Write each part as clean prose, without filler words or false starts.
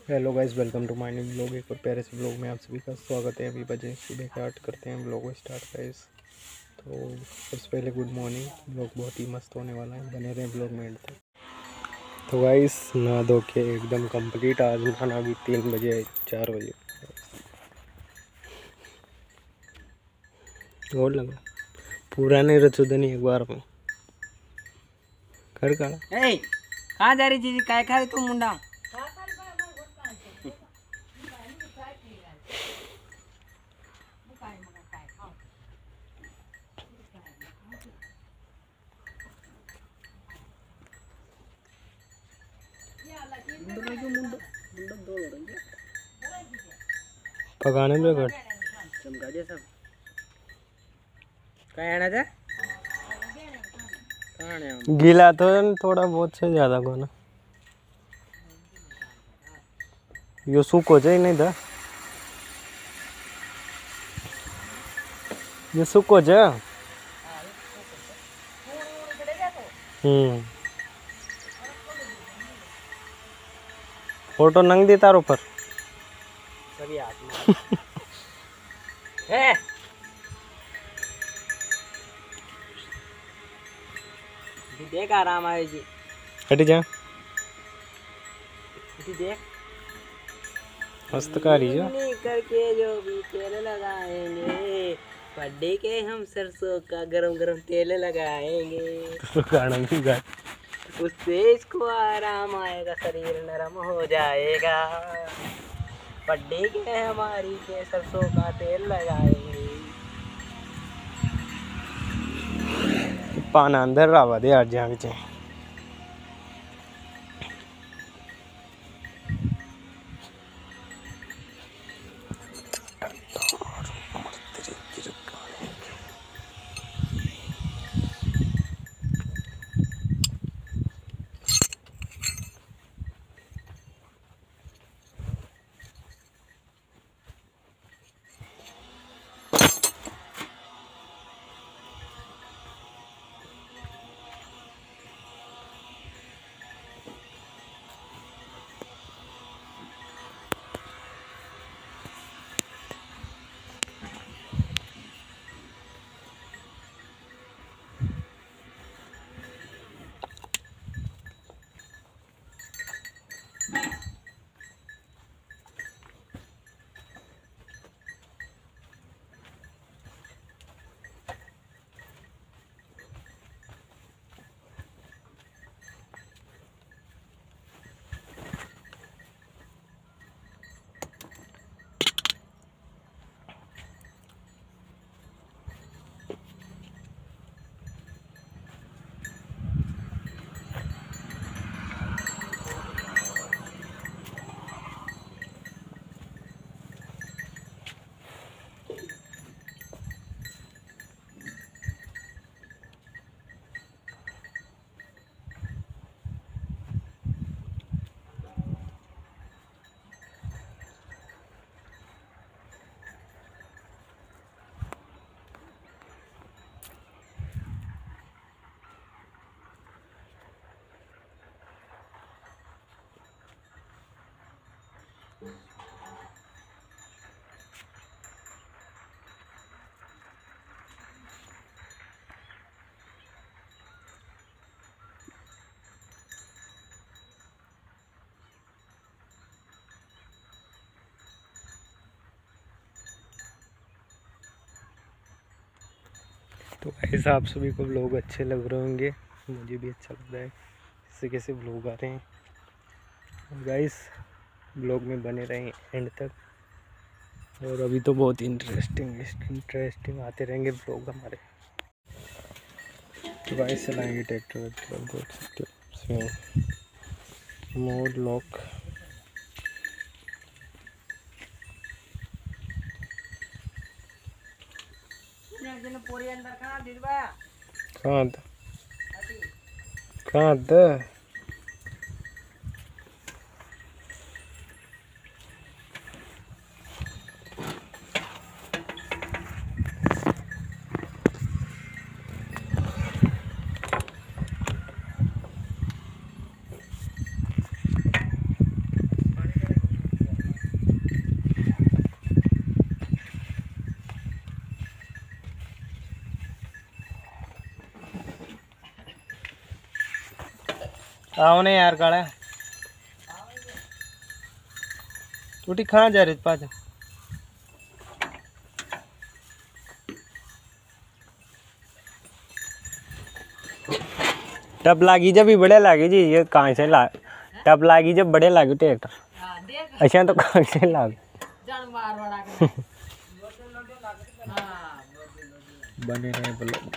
Hello guys, welcome to my new blog. एक और प्यारे से ब्लॉग में आप सभी का स्वागत है। अभी बजे सुबह के 8 करते हैं ब्लॉग को स्टार्ट गाइस। तो सबसे पहले गुड मॉर्निंग। ब्लॉग बहुत ही मस्त होने वाला है, बने रहें ब्लॉग में एंड तक। तो गाइस नहा धो के एकदम कंप्लीट। आज नहाना भी 3 बजे 4 बजे और लगा पूरा नहीं रचुदनी एक बार में कर काड़ा। कहाँ जा रही चीज काय खा रही तू मुंडा पकाने में कर चमका दे सब काय आना था कहाँ है हम गीला तो थोड़ा बहुत से ज्यादा को ना यो सूखो जाए नहीं था ये सूखो जा। फोटो नंग दी तार ऊपर सभी हाथ में है देख आराम आए जी हट जा देख मस्त कारी जा करके जो भी तेल लगाएंगे पड्डे के हम सरसों का गरम गरम तेल लगाएंगे तो गाना भी गा। उससे इसको आराम आएगा, शरीर नरम हो जाएगा। पड्डे के हमारी के सरसों का तेल लगाएंगे। पाना अंदर रावा दे आज जाग जाए। तो ऐसा आप सभी को ब्लॉग अच्छे लग रहे होंगे, मुझे भी अच्छा लग रहा है कैसे कैसे ब्लॉग आ रहे हैं गाइस। ब्लॉग में बने रहें एंड तक। और अभी तो बहुत इंटरेस्टिंग आते रहेंगे ब्लॉग हमारे। तो गाइस चलाएंगे ट्रैक्टर देख सकते हो मोड लॉक। कहाँ आओ ने यार काला टूटी कहाँ जा रही पास टप लागी जब भी बड़े लागे जी ये कहाँ से ला टप लागी जब बड़े लागे ट्रैक्टर अच्छा तो कहाँ से लागे बने रहे ब्लॉग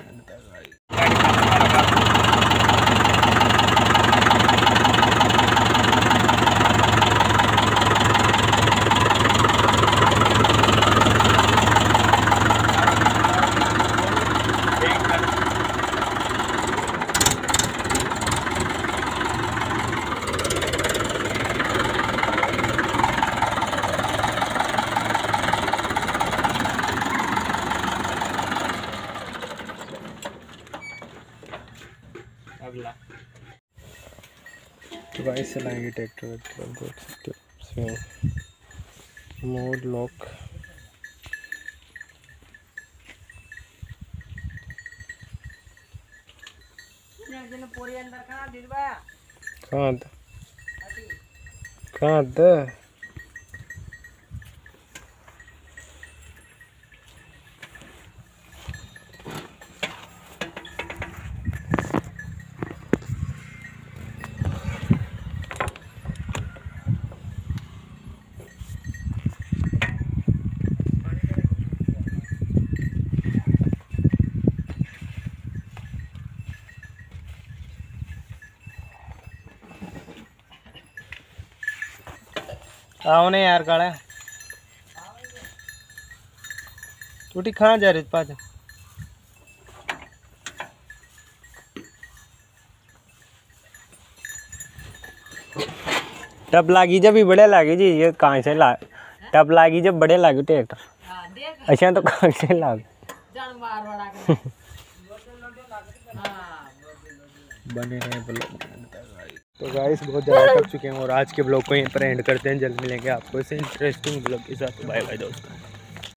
अगला तो गाइस चलाएंगे ट्रैक्टर देख सकते हो इसमें मोड लॉक कहाँ आओ ने यार काला टूटी कहाँ जा रही पास टप लागी जब भी बड़े लागे जी ये कहाँ से ला टप लागी जब बड़े लागे ट्रैक्टर अच्छा तो कहाँ से लागे बने रहे ब्लॉग तो गाइस बहुत ज़्यादा थक चुके हैं और आज के ब्लॉग को यहीं पर एंड करते हैं। जल्द मिलेंगे आपको इसे इंटरेस्टिंग ब्लॉग के साथ। बाय बाय दोस्तों।